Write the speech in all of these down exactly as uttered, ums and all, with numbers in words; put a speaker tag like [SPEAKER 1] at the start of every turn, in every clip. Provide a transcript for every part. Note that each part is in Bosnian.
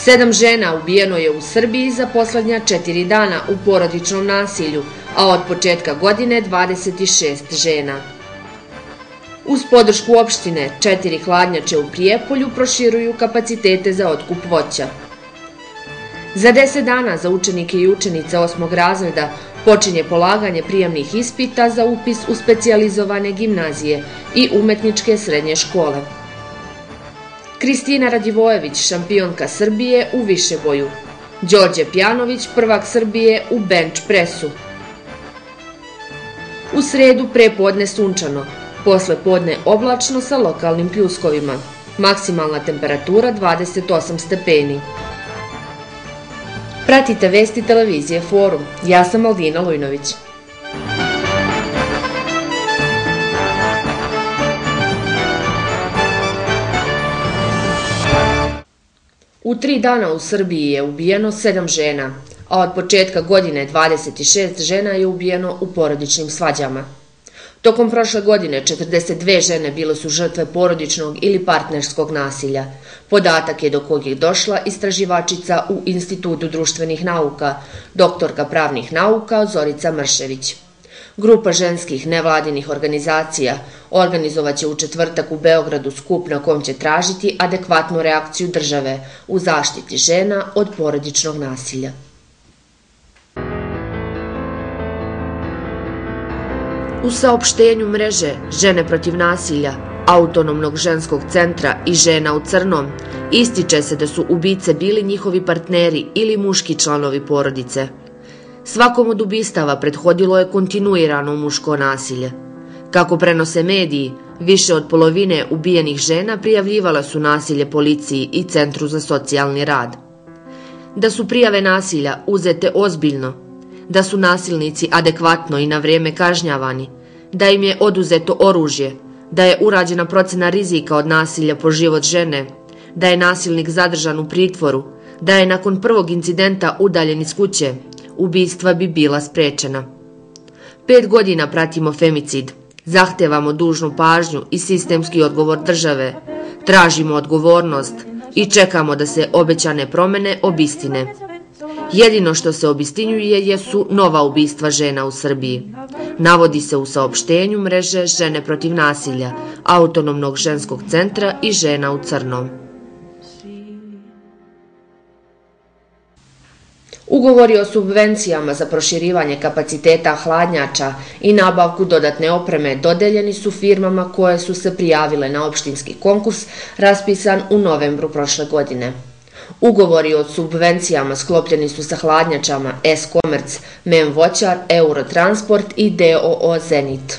[SPEAKER 1] Sedam žena ubijeno je u Srbiji za poslednja četiri dana u porodičnom nasilju, a od početka godine dvadeset šest žena. Uz podršku opštine, četiri hladnjače u Prijepolju proširuju kapacitete za otkup voća. Za deset dana za učenike i učenice osmog razreda počinje polaganje prijemnih ispita za upis u specijalizovane gimnazije i umetničke srednje škole. Kristina Radivojević, šampionka Srbije u višeboju. Đorđe Pjanović, prvak Srbije u bench presu. U sredu prepodne sunčano, posle podne oblačno sa lokalnim pljuskovima. Maksimalna temperatura dvadeset osam stepeni. Pratite vesti televizije Forum. Ja sam Aldina Lujnović. U tri dana u Srbiji je ubijeno sedam žena, a od početka godine dvadeset šest žena je ubijeno u porodičnim svađama. Tokom prošle godine četrdeset dve žene bile su žrtve porodičnog ili partnerskog nasilja. Podatak je do kog je došla istraživačica u Institutu društvenih nauka, doktorka pravnih nauka Zorica Mršević. Grupa ženskih nevladinih organizacija organizovaće u četvrtak u Beogradu skup na kom će tražiti adekvatnu reakciju države u zaštiti žena od porodičnog nasilja. U saopštenju mreže Žene protiv nasilja, Autonomnog ženskog centra i Žena u crnom, ističe se da su ubice bili njihovi partneri ili muški članovi porodice. Svakom od ubistava prethodilo je kontinuirano muško nasilje. Kako prenose mediji, više od polovine ubijenih žena prijavljivala su nasilje policiji i Centru za socijalni rad. Da su prijave nasilja uzete ozbiljno, da su nasilnici adekvatno i na vrijeme kažnjavani, da im je oduzeto oružje, da je urađena procena rizika od nasilja po život žene, da je nasilnik zadržan u pritvoru, da je nakon prvog incidenta udaljen iz kuće, ubistva bi bila sprečena. Pet godina pratimo femicid, zahtevamo dužnu pažnju i sistemski odgovor države, tražimo odgovornost i čekamo da se obećane promene obistine. Jedino što se obistinjuje jesu nova ubistva žena u Srbiji. Navodi se u saopštenju mreže Žene protiv nasilja, Autonomnog ženskog centra i Žena u crnom. Ugovori o subvencijama za proširivanje kapaciteta hladnjača i nabavku dodatne opreme dodeljeni su firmama koje su se prijavile na opštinski konkurs raspisan u novembru prošle godine. Ugovori o subvencijama sklopljeni su sa hladnjačama S-Komerc, Mem Voćar, Eurotransport i D O O Zenit.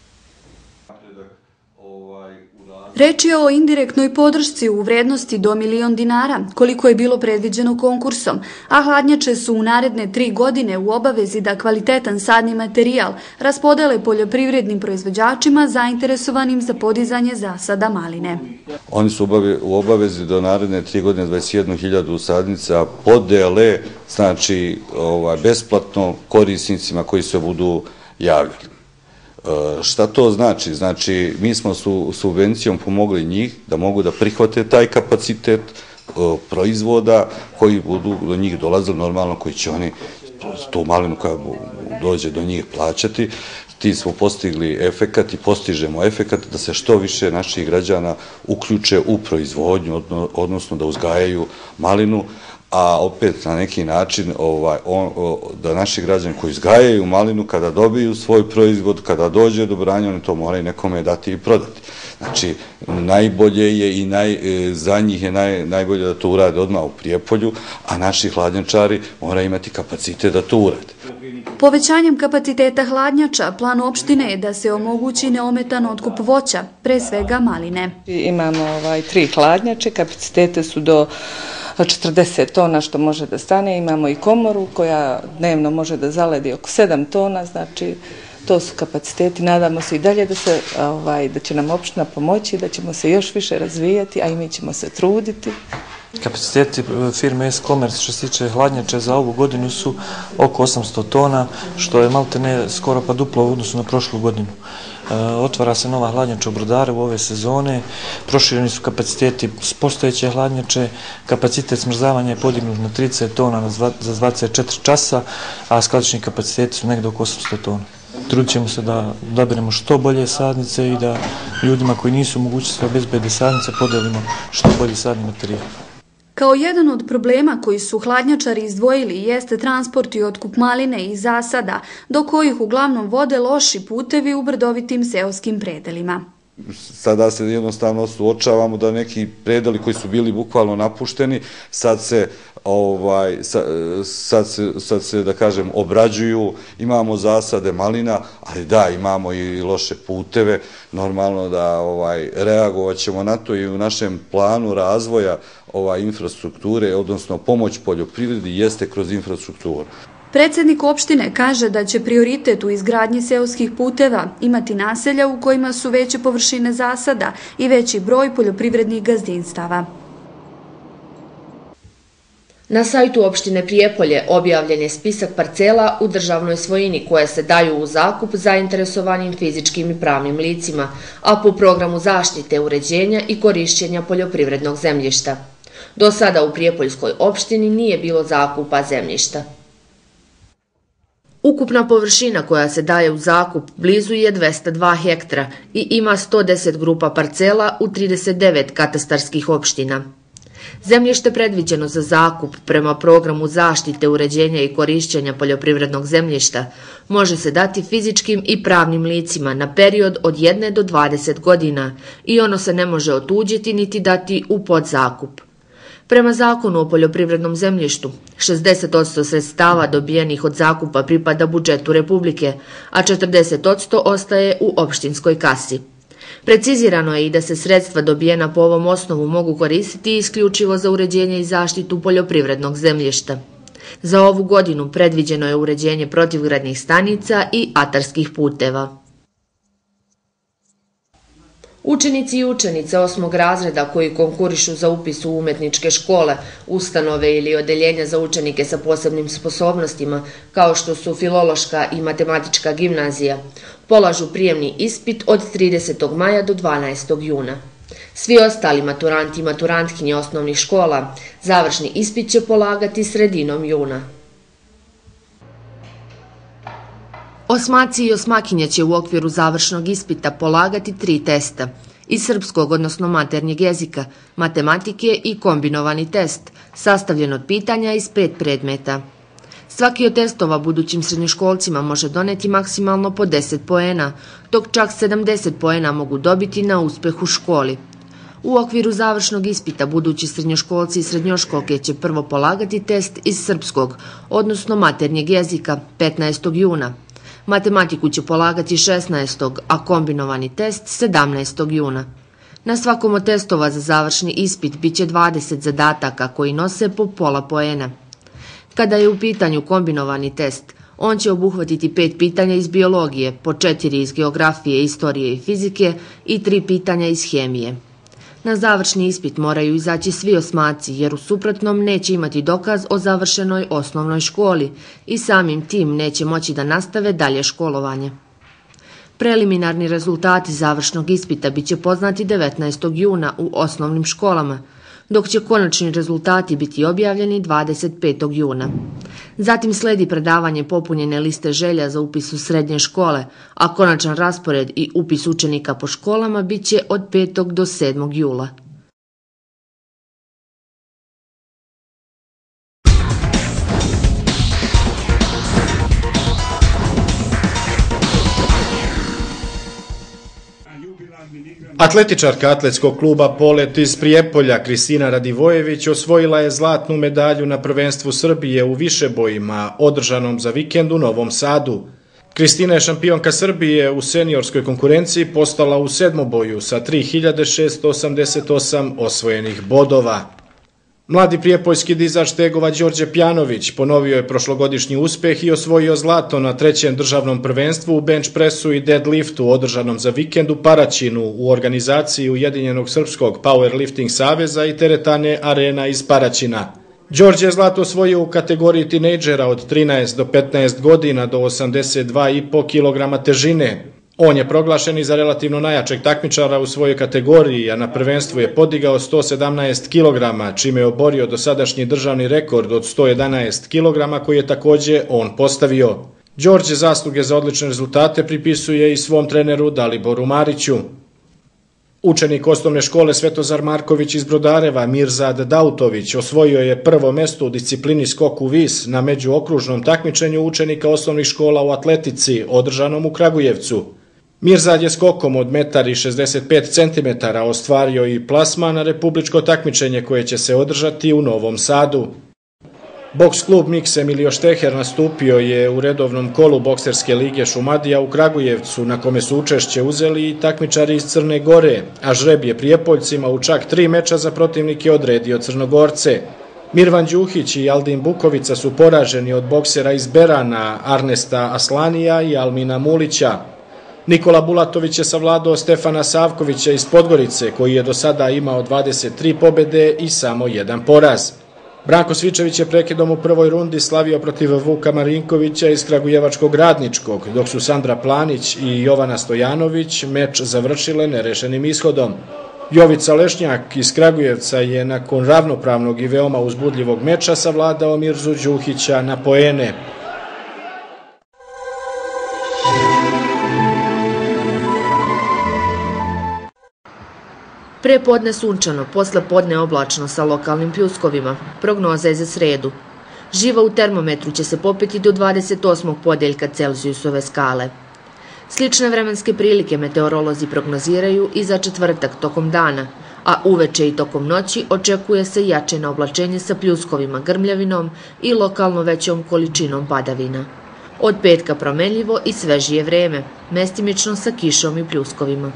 [SPEAKER 2] Reč je o indirektnoj podršci u vrednosti do milion dinara, koliko je bilo predviđeno konkursom, a hladnjače su u naredne tri godine u obavezi da kvalitetan sadni materijal raspodele poljoprivrednim proizvođačima zainteresovanim za podizanje zasada maline.
[SPEAKER 3] Oni su u obavezi do naredne tri godine dvadeset jednu hiljadu sadnica podele, znači besplatno korisnicima koji se budu javljali. Šta to znači? Znači, mi smo subvencijom pomogli njih da mogu da prihvate taj kapacitet proizvoda koji budu do njih dolazili normalno, koji će oni tu malinu koja dođe do njih plaćati. Ti smo postigli efekat i postižemo efekat da se što više naših građana uključe u proizvodnju, odnosno da uzgajaju malinu, a opet na neki način da naši građani koji uzgajaju malinu, kada dobiju svoj proizvod, kada dođe do branja, oni to moraju nekome dati i prodati. Znači, najbolje je i za njih je najbolje da to urade odmah u Prijepolju, a naši hladnjačari moraju imati kapacitet da to urade.
[SPEAKER 2] Povećanjem kapaciteta hladnjača, plan opštine je da se omogući neometan otkup voća, pre svega maline.
[SPEAKER 4] Imamo tri hladnjače, kapacitete su do četrdeset tona što može da stane, imamo i komoru koja dnevno može da zaledi oko sedam tona, znači to su kapaciteti, nadamo se i dalje da će nam opština pomoći, da ćemo se još više razvijati, a i mi ćemo se truditi
[SPEAKER 5] Kapaciteti firme S-Commerce što se tiče hladnjače za ovu godinu su oko osamsto tona, što je maltene skoro pa duplo u odnosu na prošlu godinu. Otvara se nova hladnjača u Brodarevu ove sezone, prošireni su kapaciteti s postojeće hladnjače, kapacitet smrzavanja je podignut na trideset tona za dvadeset četiri časa, a skladišni kapaciteti su negdje oko osamsto tona. Trudit ćemo se da odaberemo što bolje sadnice i da ljudima koji nisu u mogućnosti obezbede sadnice podelimo što bolji sadni materijal.
[SPEAKER 2] Kao jedan od problema koji su hladnjačari izdvojili jeste transport i otkup maline i zasada, do kojih uglavnom vode loši putevi u brdovitim seoskim predelima.
[SPEAKER 3] Sada se jednostavno suočavamo da neki predeli koji su bili bukvalno napušteni, sad se, ovaj, sad se, sad se, da kažem, obrađuju, imamo zasade malina, ali da, imamo i loše puteve, normalno da ovaj, reagovat ćemo na to i u našem planu razvoja ovaj, infrastrukture, odnosno pomoć poljoprivredi jeste kroz infrastrukturu.
[SPEAKER 2] Predsjednik opštine kaže da će prioritet u izgradnji seoskih puteva imati naselja u kojima su veće površine zasada i veći broj poljoprivrednih gazdinstava.
[SPEAKER 1] Na sajtu opštine Prijepolje objavljen je spisak parcela u državnoj svojini koje se daju u zakup zainteresovanim fizičkim i pravnim licima, a po programu zaštite, uređenja i korišćenja poljoprivrednog zemljišta. Do sada u Prijepoljskoj opštini nije bilo zakupa zemljišta. Ukupna površina koja se daje u zakup blizu je dvesta dva hektara i ima sto deset grupa parcela u trideset devet katastarskih opština. Zemljište predviđeno za zakup prema programu zaštite, uređenja i korišćenja poljoprivrednog zemljišta može se dati fizičkim i pravnim licima na period od jedne do dvadeset godina i ono se ne može otuđiti niti dati u podzakup. Prema zakonu o poljoprivrednom zemljištu, šezdeset posto sredstava dobijenih od zakupa pripada budžetu Republike, a četrdeset posto ostaje u opštinskoj kasi. Precizirano je i da se sredstva dobijena po ovom osnovu mogu koristiti isključivo za uređenje i zaštitu poljoprivrednog zemljišta. Za ovu godinu predviđeno je uređenje protivgradnih stanica i atarskih puteva. Učenici i učenice osmog razreda koji konkurišu za upis u umetničke škole, ustanove ili odeljenja za učenike sa posebnim sposobnostima, kao što su Filološka i Matematička gimnazija, polažu prijemni ispit od tridesetog maja do dvanaestog juna. Svi ostali maturanti i maturantkinje osnovnih škola završni ispit će polagati sredinom juna. Osmaci i osmakinje će u okviru završnog ispita polagati tri testa iz srpskog, odnosno maternjeg jezika, matematike i kombinovani test, sastavljen od pitanja iz pet predmeta. Svaki od testova budućim srednjoškolcima može doneti maksimalno po deset poena, dok čak sedamdeset poena mogu dobiti na uspeh u školi. U okviru završnog ispita budući srednjoškolci i srednjoškolke će prvo polagati test iz srpskog, odnosno maternjeg jezika, petnaestog juna. Matematiku će polagati šesnaestog a kombinovani test sedamnaestog juna. Na svakom od testova za završni ispit bit će dvadeset zadataka koji nose po pola poena. Kada je u pitanju kombinovani test, on će obuhvatiti pet pitanja iz biologije, po četiri iz geografije, istorije i fizike i tri pitanja iz hemije. Na završni ispit moraju izaći svi osmaci, jer u suprotnom neće imati dokaz o završenoj osnovnoj školi i samim tim neće moći da nastave dalje školovanje. Preliminarni rezultati završnog ispita bit će poznati devetnaestog juna u osnovnim školama, dok će konačni rezultati biti objavljeni dvadeset petog juna. Zatim sledi predavanje popunjene liste želja za upis u srednje škole, a konačan raspored i upis učenika po školama bit će od petog do sedmog jula.
[SPEAKER 6] Atletičarka atletskog kluba Polet iz Prijepolja Kristina Radivojević osvojila je zlatnu medalju na prvenstvu Srbije u višebojima održanom za vikend u Novom Sadu. Kristina je šampionka Srbije u seniorskoj konkurenciji postala u sedmoboju sa tri hiljade šeststo osamdeset osam osvojenih bodova. Mladi prijepoljski dizač tegova Đorđe Pjanović ponovio je prošlogodišnji uspeh i osvojio zlato na trećem državnom prvenstvu u bench pressu i deadliftu održanom za vikend u Paraćinu u organizaciji Ujedinjenog srpskog Powerlifting saveza i teretane Arena iz Paraćina. Đorđe je zlato osvojio u kategoriji tinejdžera od trinaest do petnaest godina do osamdeset dva i po kilograma težine. On je proglašen i za relativno najjačeg takmičara u svojoj kategoriji, a na prvenstvu je podigao sto sedamnaest kilograma, čime je oborio dosadašnji državni rekord od sto jedanaest kilograma koji je također on postavio. Đorđe zasluge za odlične rezultate pripisuje i svom treneru Daliboru Mariću. Učenik osnovne škole Svetozar Marković iz Brodareva, Mirzad Dautović, osvojio je prvo mesto u disciplini skok u vis na međuokružnom takmičenju učenika osnovnih škola u atletici, održanom u Kragujevcu. Mirzad je skokom od metar i šezdeset pet centimetara ostvario i plasman na republičko takmičenje koje će se održati u Novom Sadu. Boks klub Miks Emilio Šteher nastupio je u redovnom kolu bokserske lige Šumadija u Kragujevcu, na kome su učešće uzeli i takmičari iz Crne Gore, a žreb je Prijepoljcima u čak tri meča za protivnike odredio Crnogorce. Mirvan Đuhić i Aldin Bukovica su poraženi od boksera iz Berana, Arnesta Aslanija i Almina Mulića. Nikola Bulatović je savladao Stefana Savkovića iz Podgorice, koji je do sada imao dvadeset tri pobjede i samo jedan poraz. Branko Svičević je prekidom u prvoj rundi slavio protiv Vuka Marinkovića iz Kragujevačkog Radničkog, dok su Sandra Planić i Jovana Stojanović meč završile nerešenim ishodom. Jovica Lešnjak iz Kragujevca je nakon ravnopravnog i veoma uzbudljivog meča savladao Mirzu Đuhića na poene.
[SPEAKER 1] Pre podne sunčano, posle podne oblačno sa lokalnim pljuskovima. Prognoza je za sredu. Živa u termometru će se popeti do dvadeset osmog podeljka Celzijusove skale. Slične vremenske prilike meteorolozi prognoziraju i za četvrtak tokom dana, a uveče i tokom noći očekuje se jačeno oblačenje sa pljuskovima, grmljavinom i lokalno većom količinom padavina. Od petka promenljivo i svežije vreme, mestimično sa kišom i pljuskovima.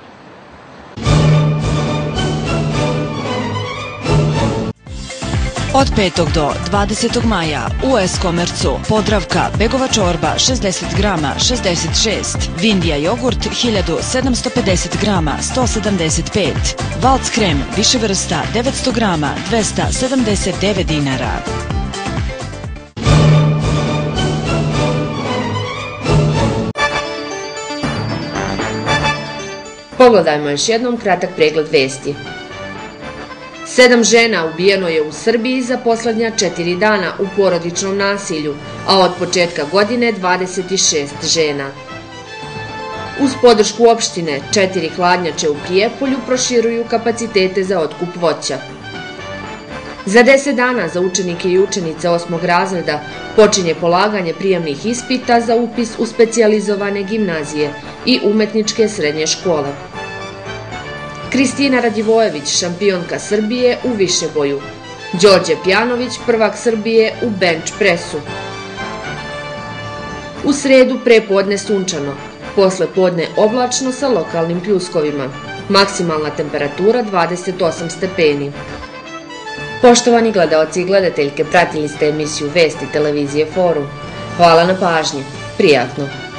[SPEAKER 7] Od petog do dvadesetog maja u S-Komercu Podravka begova čorba šezdeset grama šezdeset šest, Vindija jogurt hiljadu sedamsto pedeset grama sto sedamdeset pet, Valc krem više vrsta devetsto grama dvesta sedamdeset devet dinara.
[SPEAKER 1] Pogledajmo još jednom kratak pregled vesti. Sedam žena ubijeno je u Srbiji za poslednja četiri dana u porodičnom nasilju, a od početka godine dvadeset šest žena. Uz podršku opštine, četiri hladnjače u Prijepolju proširuju kapacitete za otkup voća. Za deset dana za učenike i učenice osmog razreda počinje polaganje prijemnih ispita za upis u specijalizovane gimnazije i umetničke srednje škole. Kristina Radivojević, šampionka Srbije u višeboju. Đorđe Pjanović, prvak Srbije u bench pressu. U sredu pre podne sunčano, posle podne oblačno sa lokalnim pljuskovima. Maksimalna temperatura dvadeset osam stepeni. Poštovani gledaoci i gledateljke, pratili ste emisiju Vesti televizije Forum. Hvala na pažnji. Prijatno.